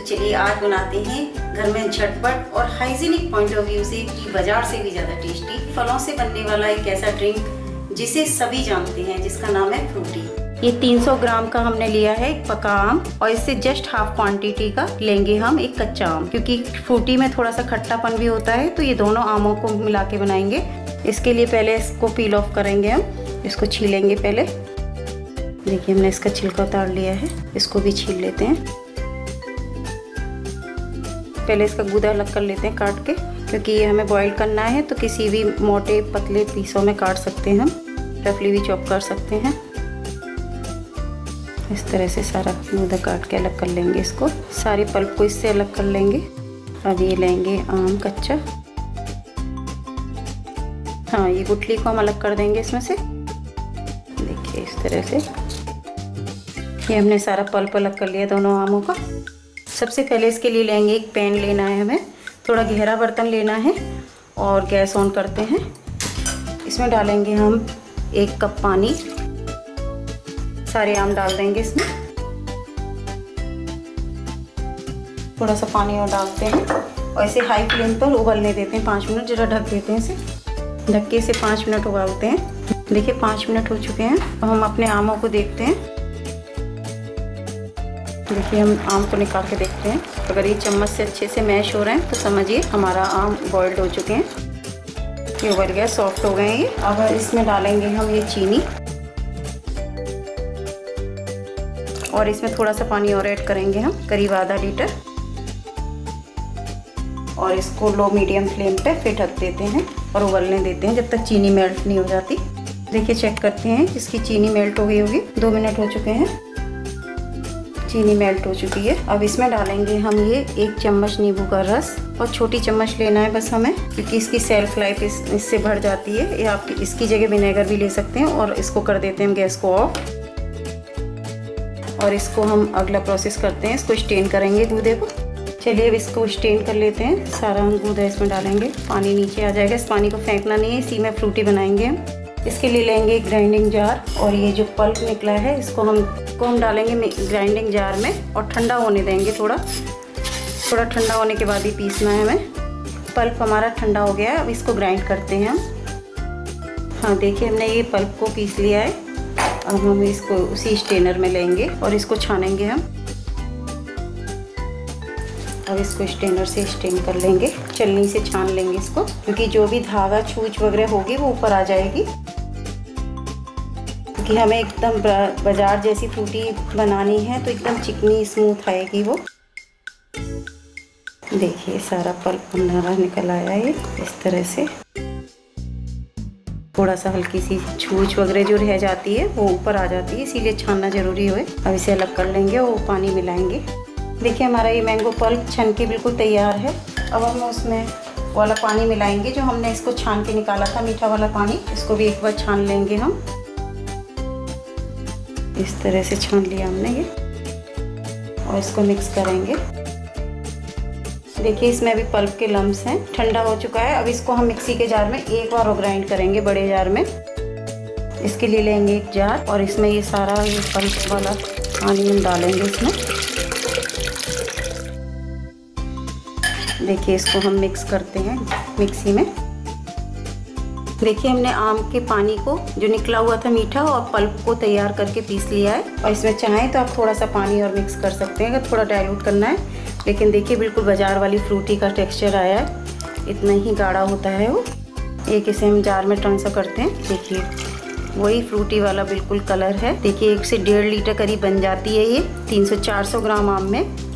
चलिए आज बनाते हैं घर में झटपट और हाइजीनिक पॉइंट ऑफ व्यू से बाजार से भी ज़्यादा टेस्टी फलों से बनने वाला एक ऐसा ड्रिंक जिसे सभी जानते हैं, जिसका नाम है फ्रूटी। ये 300 ग्राम का हमने लिया है एक पका आम, और इससे जस्ट हाफ क्वांटिटी का लेंगे हम एक कच्चा आम, क्योंकि फ्रूटी में थोड़ा सा खट्टापन भी होता है, तो ये दोनों आमों को मिला के बनाएंगे। इसके लिए पहले इसको पील ऑफ करेंगे, हम इसको छीलेंगे। पहले देखिए हमने इसका छिलका उतार लिया है, इसको भी छील लेते हैं। पहले इसका गूदा अलग कर लेते हैं काट के, क्योंकि ये हमें बॉईल करना है, तो किसी भी मोटे पतले पीसों में काट सकते हैं हम, रफली भी चॉप कर सकते हैं। इस तरह से सारा गूदा काट के अलग कर लेंगे इसको, सारे पल्प को इससे अलग कर लेंगे। अब ये लेंगे आम कच्चा, हाँ ये गुठली को हम अलग कर देंगे इसमें से। देखिए इस तरह से ये हमने सारा पल्प अलग कर लिया दोनों आमों का। सबसे पहले इसके लिए लेंगे एक पैन लेना है, हमें थोड़ा गहरा बर्तन लेना है, और गैस ऑन करते हैं। इसमें डालेंगे हम 1 कप पानी, सारे आम डाल देंगे इसमें। थोड़ा सा पानी और डालते हैं, और इसे हाई फ्लेम पर उबलने देते हैं 5 मिनट। जरा ढक देते हैं इसे, ढक के इसे 5 मिनट उबालते हैं। देखिए 5 मिनट हो चुके हैं। अब हम अपने आमों को देखते हैं। देखिए हम आम को निकाल के देखते हैं, अगर ये चम्मच से अच्छे से मैश हो रहे हैं तो समझिए हमारा आम बॉइल्ड हो चुके हैं, ये उबल गया, सॉफ्ट हो गए हैं ये। अब इसमें डालेंगे हम ये चीनी, और इसमें थोड़ा सा पानी और ऐड करेंगे हम, करीब आधा लीटर, और इसको लो मीडियम फ्लेम पे फिर ढक देते हैं और उबलने देते हैं जब तक चीनी मेल्ट नहीं हो जाती। देखिए चेक करते हैं, इसकी चीनी मेल्ट हो गई होगी। 2 मिनट हो चुके हैं, चीनी मेल्ट हो चुकी है। अब इसमें डालेंगे हम ये 1 चम्मच नींबू का रस, और छोटी चम्मच लेना है बस हमें, क्योंकि इसकी सेल्फ लाइफ इससे बढ़ जाती है। या आप इसकी जगह विनेगर भी ले सकते हैं। और इसको कर देते हैं हम गैस को ऑफ, और इसको हम अगला प्रोसेस करते हैं, इसको स्टेन करेंगे गूदे को। चलिए अब इसको स्टेन कर लेते हैं। सारा हम गूदा इसमें डालेंगे, पानी नीचे आ जाएगा, इस पानी को फेंकना नहीं है, इसी में फ्रूटी बनाएंगे हम। इसके लिए लेंगे एक ग्राइंडिंग जार, और ये जो पल्प निकला है इसको हम डालेंगे ग्राइंडिंग जार में, और ठंडा होने देंगे। थोड़ा ठंडा होने के बाद ही पीसना है हमें। पल्प हमारा ठंडा हो गया है, अब इसको ग्राइंड करते हैं हम। हाँ देखिए हमने ये पल्प को पीस लिया है। अब हम इसको उसी स्टेनर में लेंगे और इसको छानेंगे हम। अब इसको स्टेनर से स्टेन कर लेंगे, छलनी से छान लेंगे इसको, क्योंकि जो भी धागा छूछ वगैरह होगी वो ऊपर आ जाएगी। क्योंकि हमें एकदम बाजार जैसी फ्रूटी बनानी है, तो एकदम चिकनी स्मूथ आएगी वो। देखिए सारा पल्प हमारा निकल आया है इस तरह से। थोड़ा सा हल्की सी छूछ वगैरह जो रह जाती है वो ऊपर आ जाती है, इसीलिए छानना जरूरी है। अब इसे अलग कर लेंगे और पानी मिलाएंगे। देखिए हमारा ये मैंगो पल्प छन के बिल्कुल तैयार है। अब हम उसमें वाला पानी मिलाएंगे जो हमने इसको छान के निकाला था, मीठा वाला पानी। इसको भी एक बार छान लेंगे हम, इस तरह से छान लिया हमने ये, और इसको मिक्स करेंगे। देखिए इसमें भी पल्प के लम्स हैं, ठंडा हो चुका है। अब इसको हम मिक्सी के जार में एक बार और ग्राइंड करेंगे, बड़े जार में। इसके लिए लेंगे एक जार, और इसमें ये सारा ये पल्प वाला पानी हम डालेंगे इसमें। देखिए इसको हम मिक्स करते हैं मिक्सी में। देखिए हमने आम के पानी को जो निकला हुआ था मीठा, और पल्प को तैयार करके पीस लिया है। और इसमें चाहें तो आप थोड़ा सा पानी और मिक्स कर सकते हैं अगर थोड़ा डाइल्यूट करना है। लेकिन देखिए बिल्कुल बाजार वाली फ्रूटी का टेक्सचर आया है, इतना ही गाढ़ा होता है वो। एक इसे हम जार में ट्रांसफर करते हैं। देखिए वही फ्रूटी वाला बिल्कुल कलर है। देखिए 1 से 1.5 लीटर करीब बन जाती है ये 300-400 ग्राम आम में।